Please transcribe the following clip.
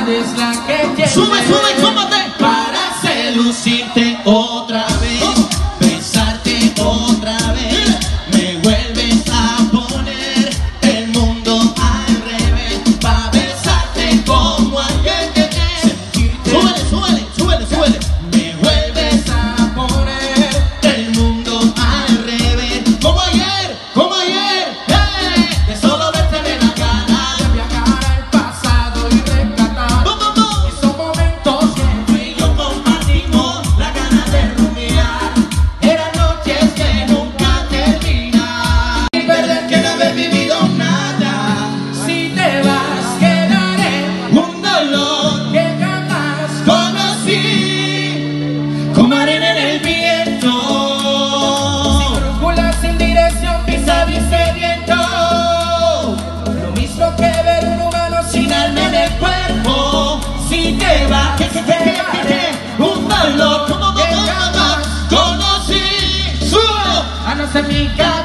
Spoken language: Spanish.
es la que tienes. Sube, sube, súmate. Para seducirte otra vez, besarte otra vez, me vuelves a poner el mundo al revés. Pa' besarte como ayer, sentirte. Súbele, súbele, súbele, súbele. Me vuelves a poner el mundo al revés. Como ayer, hey. De solo verte en la cara, de viajar al pasado y rescatar esos momentos que tú y yo compartimos, la ganas de rumiar. Eran noches que nunca terminan y perder que no haber vivido nada. Si te vas quedaré un dolor que jamás conocí, como arena en el viento, sin brújula, sin dirección, vis a vis sediento. Lo mismo que ver un humano sin alma en el cuerpo. Si te vas, que un dolor que jamás conocí. Sube a no ser mi casa.